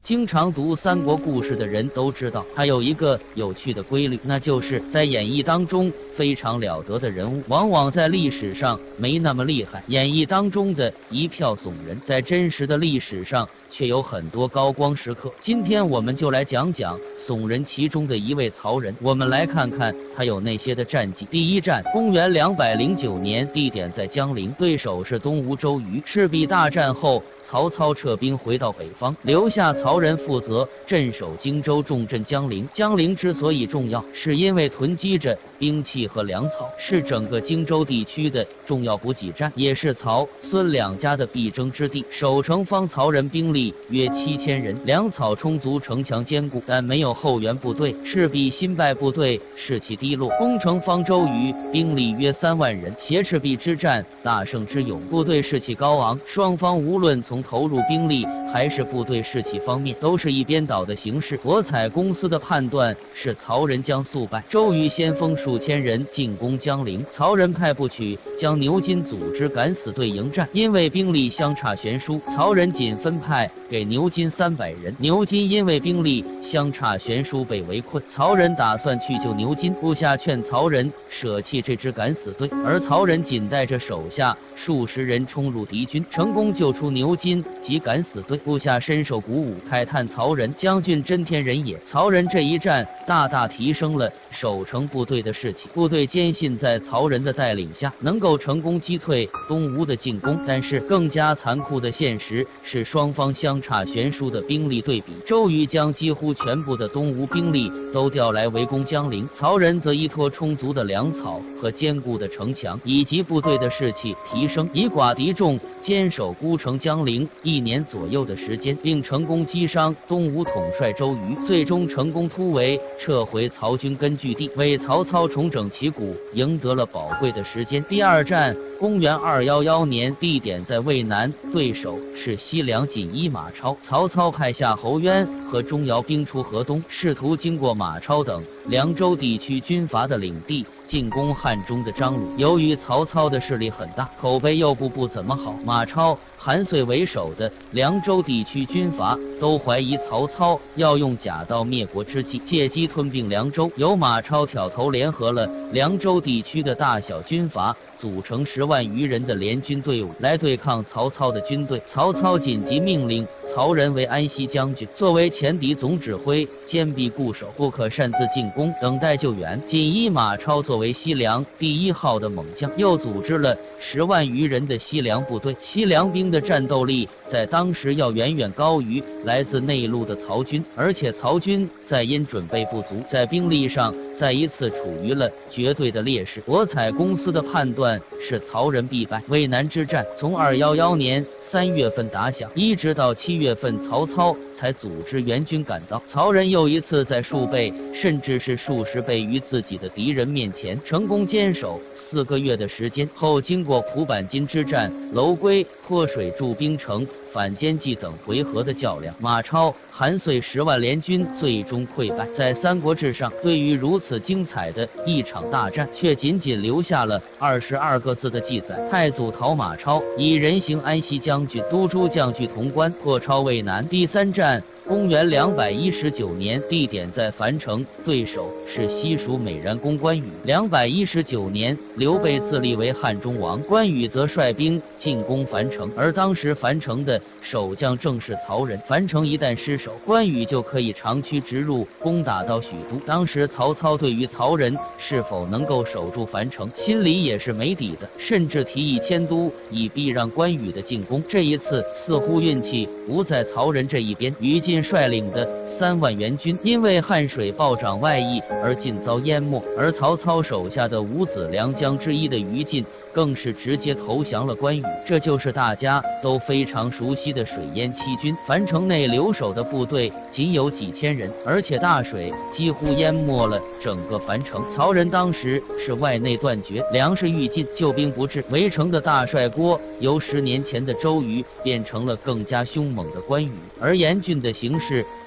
经常读三国故事的人都知道，它有一个有趣的规律，那就是在演义当中非常了得的人物，往往在历史上没那么厉害。演义当中的一票怂人，在真实的历史上却有很多高光时刻。今天我们就来讲讲怂人其中的一位曹仁，我们来看看他有那些的战绩。第一战，公元209年，地点在江陵，对手是东吴周瑜。赤壁大战后，曹操撤兵回到北方，留下曹仁负责镇守荆州，重镇江陵。江陵之所以重要，是因为囤积着兵器和粮草，是整个荆州地区的重要补给站，也是曹、孙两家的必争之地。守城方曹仁兵力约7000人，粮草充足，城墙坚固，但没有后援部队。赤壁新败部队士气低落，攻城方周瑜兵力约3万人，挟赤壁之战大胜之勇，部队士气高昂。双方无论从投入兵力还是部队士气方面，都是一边倒的形势。博彩公司的判断是曹仁将速败，周瑜先锋数千人进攻江陵，曹仁派部曲将牛金组织敢死队迎战，因为兵力相差悬殊，曹仁仅分派给牛金300人。牛金因为兵力相差悬殊被围困，曹仁打算去救牛金，部下劝曹仁舍弃这支敢死队，而曹仁仅带着手下数十人冲入敌军，成功救出牛金及敢死队，部下深受鼓舞，慨叹曹仁将军真天人也。曹仁这一战大大提升了守城部队的士气，部队坚信在曹仁的带领下能够成功击退东吴的进攻。但是更加残酷的现实是双方相差悬殊的兵力对比，周瑜将几乎全部的东吴兵力都调来围攻江陵，曹仁则依托充足的粮草和坚固的城墙以及部队的士气提升，以寡敌众，坚守孤城江陵1年左右的时间，并成功击伤东吴统帅周瑜，最终成功突围撤回曹军根据地，为曹操重整旗鼓赢得了宝贵的时间。第二战，公元211年，地点在渭南，对手是西凉锦衣马超。曹操派夏侯渊和钟繇兵出河东，试图经过马超等凉州地区军阀的领地进攻汉中的张鲁。由于曹操的势力很大，口碑又不怎么好，马超、韩遂为首的凉州地区军阀都怀疑曹操要用假道灭国之计，借机吞并凉州。由马超挑头，联合了凉州地区的大小军阀，组成10万余人的联军队伍来对抗曹操的军队。曹操紧急命令曹仁为安西将军，作为前敌总指挥，坚壁固守，不可擅自进攻，等待救援。锦衣马超作为西凉第1号的猛将，又组织了10万余人的西凉部队。西凉兵的战斗力在当时要远远高于来自内陆的曹军，而且曹军在因准备不足，在兵力上再一次处于了绝对的劣势。博彩公司的判断是曹仁必败。渭南之战从211年3月份打响，一直到7月份，曹操才组织援军赶到。曹仁又一次在数倍甚至是数十倍于自己的敌人面前，成功坚守4个月的时间后，经过蒲坂津之战、楼归、泼水筑冰城、反间计等回合的较量，马超、韩遂10万联军最终溃败。在《三国志》上，对于如此精彩的一场大战，却仅仅留下了22个字的记载：太祖讨马超，以人行安西将军，都诸将据潼关，破超渭南。第三战，公元219年，地点在樊城，对手是西蜀美髯公关羽。219年，刘备自立为汉中王，关羽则率兵进攻樊城，而当时樊城的守将正是曹仁。樊城一旦失守，关羽就可以长驱直入，攻打到许都。当时曹操对于曹仁是否能够守住樊城，心里也是没底的，甚至提议迁都，以避让关羽的进攻。这一次似乎运气不在曹仁这一边，于禁率领的3万援军因为汉水暴涨外溢而尽遭淹没，而曹操手下的5子良将之一的于禁更是直接投降了关羽。这就是大家都非常熟悉的水淹七军。樊城内留守的部队仅有几千人，而且大水几乎淹没了整个樊城。曹仁当时是外内断绝，粮食欲尽，救兵不至，围城的大帅锅由10年前的周瑜变成了更加凶猛的关羽。而严峻的形势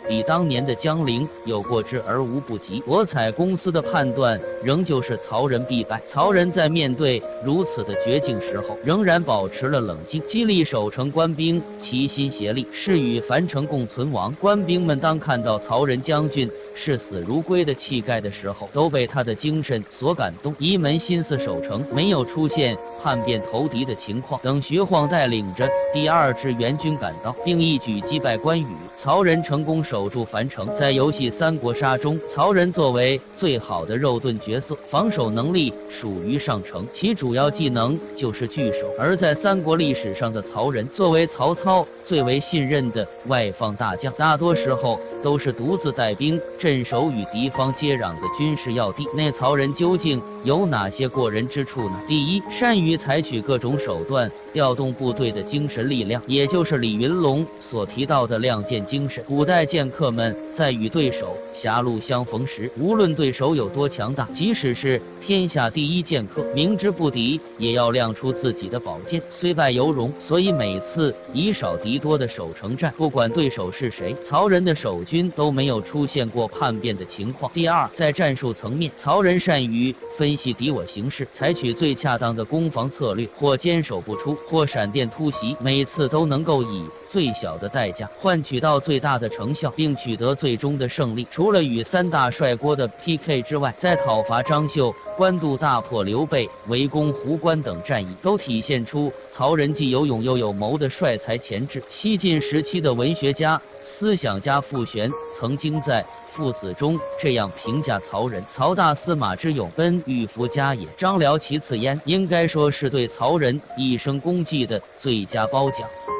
比当年的江陵有过之而无不及。博彩公司的判断仍旧是曹仁必败。曹仁在面对如此的绝境时候，仍然保持了冷静，激励守城官兵齐心协力，誓与樊城共存亡。官兵们当看到曹仁将军视死如归的气概的时候，都被他的精神所感动，一门心思守城，没有出现叛变投敌的情况。等徐晃带领着第2支援军赶到，并一举击败关羽，曹仁成功守住樊城。在游戏《三国杀》中，曹仁作为最好的肉盾角色，防守能力属于上乘，其主要技能就是聚守。而在三国历史上的曹仁，作为曹操最为信任的外放大将，大多时候都是独自带兵镇守与敌方接壤的军事要地。那曹仁究竟有哪些过人之处呢？第一，善于采取各种手段调动部队的精神力量，也就是李云龙所提到的亮剑精神。古代剑客们在与对手狭路相逢时，无论对手有多强大，即使是天下第一剑客，明知不敌也要亮出自己的宝剑，虽败犹荣。所以每次以少敌多的守城战，不管对手是谁，曹仁的守军都没有出现过叛变的情况。第二，在战术层面，曹仁善于分析敌我形势，采取最恰当的攻防策略，或坚守不出，或闪电突袭，每次都能够以最小的代价换取到最大的成效，并取得最终的胜利。除了与3大帅锅的 PK 之外，在讨伐张绣、官渡大破刘备、围攻壶关等战役，都体现出曹仁既有勇又有谋的帅才潜质。西晋时期的文学家、思想家傅玄曾经在《父子》中这样评价曹仁：曹大司马之勇，奔御夫家也，张辽其次焉。应该说是对曹仁一生功绩的最佳褒奖。